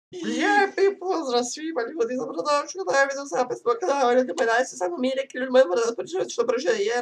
Lijepi pozdrav svima ljudi, dobrodošli na evidu zapisnog kanala, danas se samo mi neki ljudi moramo da počnemo što brže jer...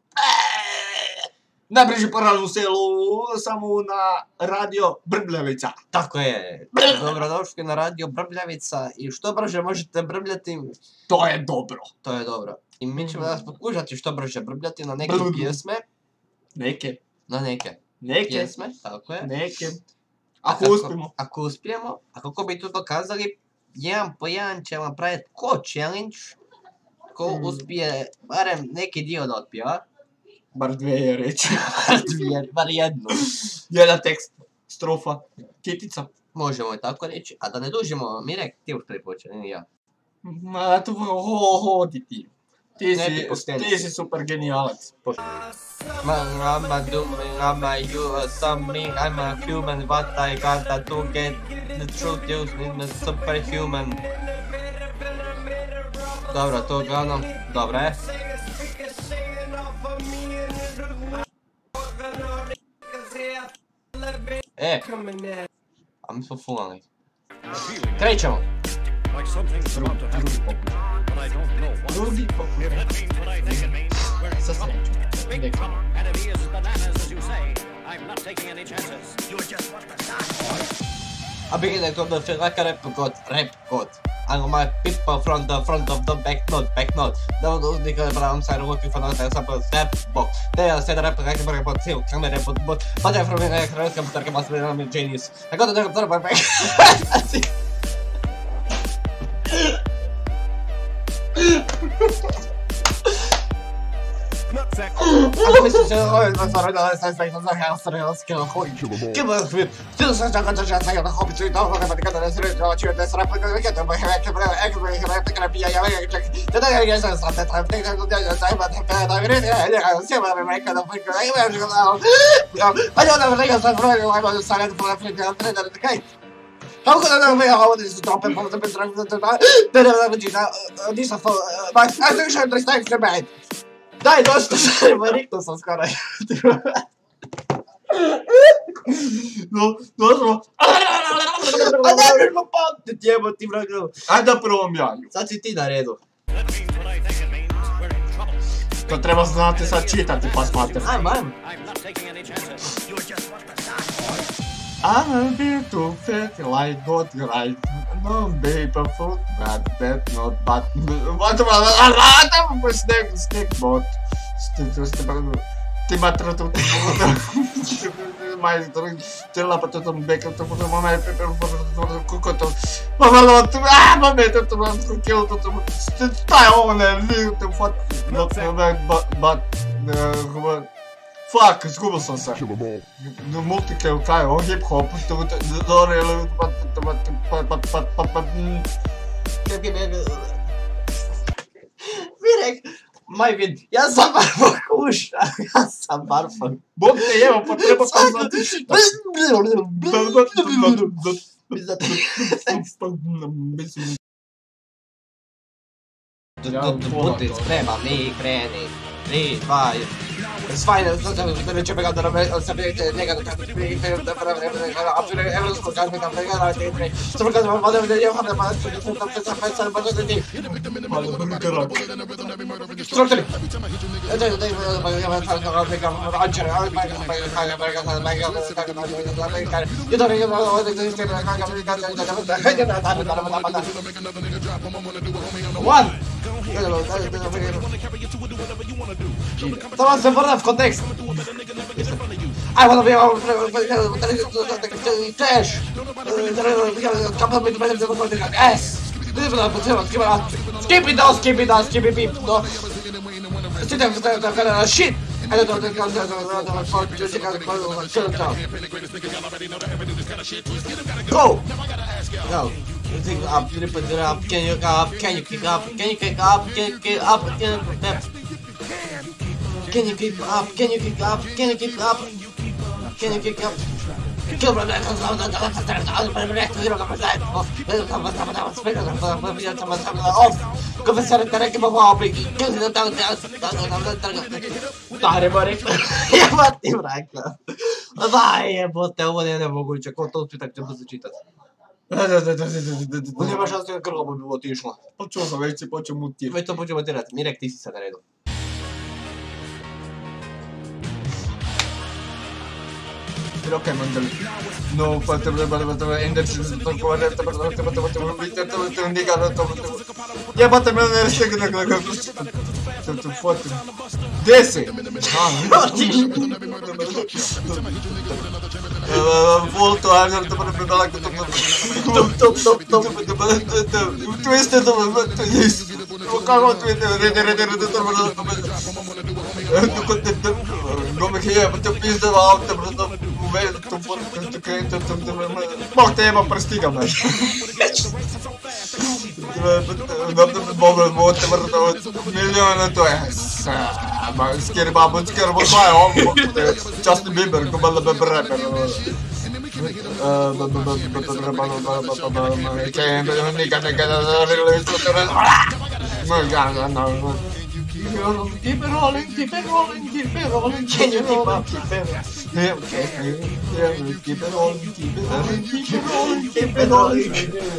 Najbrži paralel u selu, samo na radio Brbljavica. Tako je, dobrodošli na radio Brbljavica i što brže možete brbljati... To je dobro. To je dobro. I mi ćemo danas pokušati što brže brbljati na neke pjesme. Na neke pjesme, tako je. Ako uspijemo. Ako uspijemo, a kako bi to dokazali, jedan po jedan ćemo napraviti ko challenge, ko uspije barem neki dio da otpjeva. Bar dvije reći. Bar jednu. Jedan tekst, strofa, kitica. Možemo i tako reći, a da ne dužimo, Mirek, ti už prvi počeli, nije ja. Ma, to hodi ti. Ti si super genijalac. I'm a human, but I gotta to get the truth used in a superhuman. Dobro, to uglavnom, dobro je. A mi smo fulani. Krećemo! Drugi pokus. Sa srećom. A beginning of the feel like a rap god. And my people from the front of the back note. That was the nigga brown side working for the sample step box. They said rap like a very bot seal, come rap but I'm from a computer must be a genius. I got the doctor by back. Ako mislim se ovaj stvarno da sam sve za australski hoj. Kiba hvit. Ti se čeka da ja sam na hobi čuj da kada ne sreće da ću da srap kada da moj hek pija ja ček. Da ja sam sa te tam tek da ja sam da vire ja se va me kada fue kada ja. Pa ja da ja sam vrlo ja sam sa na frente da kaj. Kako da nam ja ovdje su tope po da bez da nisam ba a to je što je sve bad. Daj, dosta sam, riknuo sam skoro. No, došlo. A da mi smo pamtit, jeboti vragu. Ajde da prvom ja. Sad si ti na redu. To treba znati sad čitati pa smatrati. Ajmo. I'm a bit too fat, like God, right? No, baby, foot, bad, not bad. What? Snake bot. Ti matro tu. Mais te la patata bacon to for my pepper for cocoto. Mama lot. Mama to kill to. Stai on and live to fuck. Not but fuck, izgubil sam se. Multikill, kaj, o hip-hop, Mirek, Majvin, ja sam bar pokušao, ja sam bar pokušao. Bog te jeva, pa treba sam znati čitati. Budite spremni, kreni. 3, 2, 1. Svajne, znači će begati da se vidite njega da kada apsuje evropsko kažbe da pregledala te tre. Samo kada vam vode da je hvala pa da pesa pa da ti. Strukturi. Da ja vam sad da ga ančer, Samo se vrna v kontekst. I wanna be trash. S. Skip it beep. No. Shit. I don't Go. Go. Up, can you up? Can you kick up? Can you kick up? Can you kick up? Can you kick up? Can you kick up? Can you kick up? Can you kick up? Stare Marek, jebati mraka. Daj jebote, ovo nije nemoguće, ko to uspije tako će brzo čitati. Nema šanse da grlo bi bilo otišlo. Pa čuo sam, već si počeo mutirati. Već to počeo mutirati. Mirek, ti si sad na redu. Ok, mandali. No, pa te energy jebate me ne stigne to foto. Gdje si? Volto, ajde da bude daleko top. Twisted kako tu ide Come che io ti ho visto auto ma te ma prestiga me milione to je ma scherba Justin Bieber come la rapper Keep it rolling. Can you keep up? Yeah, okay. Keep it rolling.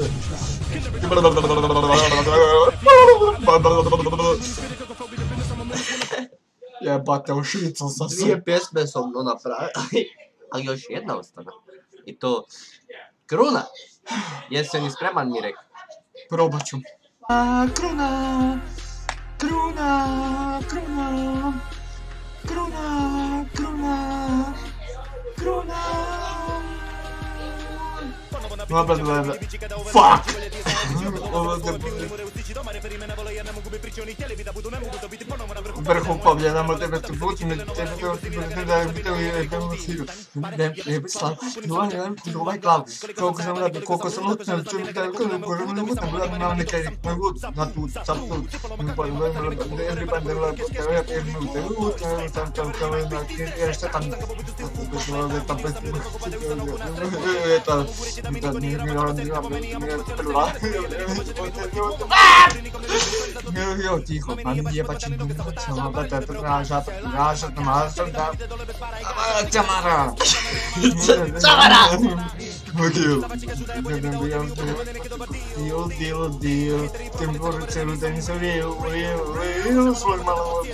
Jebate, u Švicu sam se. Dvije pjesme sam napravili, ali još jedna ostane. I to Kruna. Jesi li spreman, Mirek? Probat ću. Kruna. Fuck! Vrhu pobjedamo tebe tu putim, ovaj glav, koliko sam lutno, Io dico, ma mi è facendo un cazzo, ma Tamara! Oddio, tempo c'ero dentro io sono malo.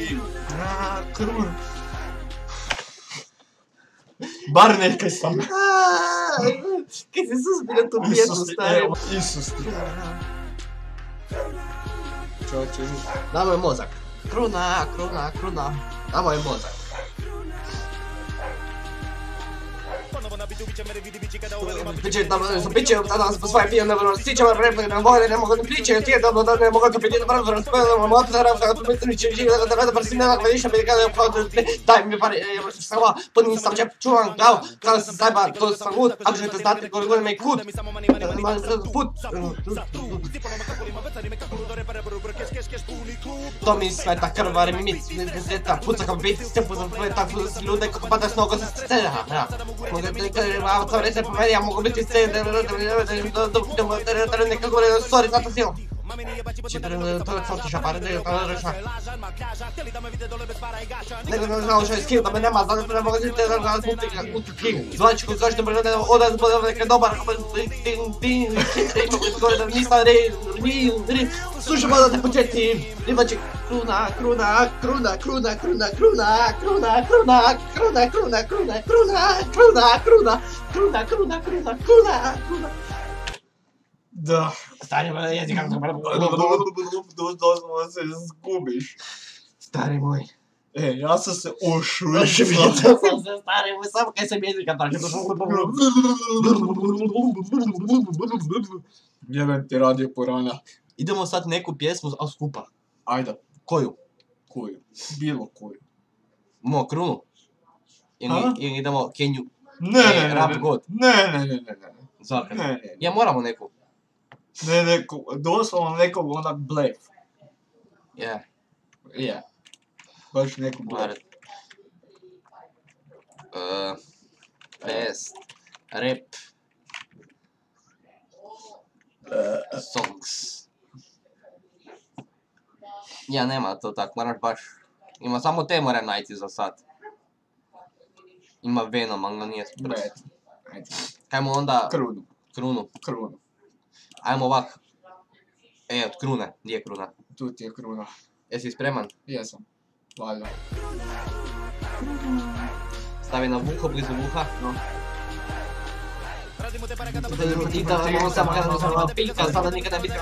Bar neka sam. Kaj si suspira tu pjesmu, stari? Isus ti. Čoče. Damo je mozak. Kruna. Damo je mozak. Biće, tada nas po svoje pijem, ne mogu stići, ne mogu da priče, tije da ne mogu da priče, da prvo razpojeno, motora, da priče, da brzi ne nakon više, daj mi pare, sama, punim sam čep, čuvam glavu, kada se zajba, to sam lud, ako želite znati koliko me kut, put, to mi sveta krvari mi sveta, puca kao biti, stepu za sveta, ljude kako pada s nogo sa scena, to reče po meni, ja mogu biti scena, nekako gore, sorry, zato si on. To je fotiša, pare, to je reša. Nego ne znao što je skill, da me nema, zato ne mogu biti da zvuti knjigu. Zvačiku, zašto me ne odaz, bude neka dobar, nisam slušamo da te početi, imaće kruna. Da. Stari moj jezik, kako sam doslovno se zgubiš. Stari moj. Ja sam se ušvicao. Ušvicao sam se, stari moj, samo kaj sam jezika tako. Jebem ti radio porana. Idemo sad neku pjesmu, ali skupa. Ajde. Koju? Koju? Bilo koju. Mo, Krunu? Ili idemo Kenju? Ne. Rap God? Ne. Zvaka? Ne. Ja moramo neku. Ne, doslovno nekog onak blef. Yeah. Baš nekog blef. Best. Rap. Songs. Ja, nema to tak, moraš baš. Ima samo te moram najti za sad. Ima Venom, ali ga nije spred. Kajmo onda... Krunu. Krunu. Krunu. Ajmo ovak. Od krune. Gdje je kruna? Tu ti je kruna. Jesi spreman? Jesam. Valjda. Stavi na vuho, blizu vuha. No. Sada nikada biti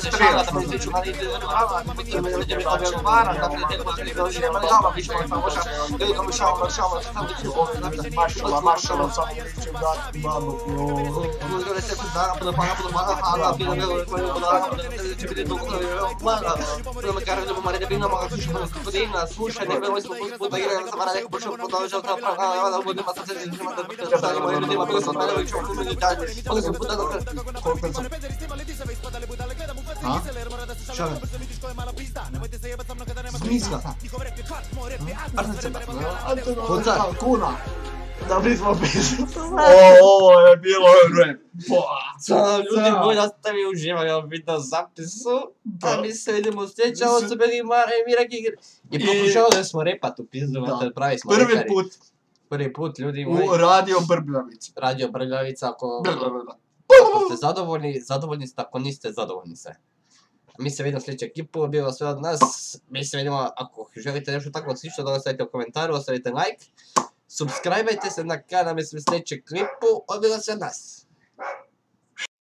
Koliko sam puta dok... Koliko sam... A? Šta ne? Zmiska. Kuna. Da bismo pisali. Ovo je bilo rap. Ljudi moji, nastavi uživaju u video zapisu. A mi se vidimo sljedeća, ovo su bili Mara i Mirek i pokušavali smo repat u pizdu, pravi smo repari. Prvi put, ljudi moji. U Radio Brbljavica. Radio Brbljavica, ako ste zadovoljni ste, ako niste zadovoljni ste. Mi se vidimo sljedeću ekipu, bilo sve od nas. Mi se vidimo, ako želite nešto tako slično, da ostavite u komentaru, ostavite like. Subscribeajte se na kanal, mislim sljedeću klipu, bilo sve od nas.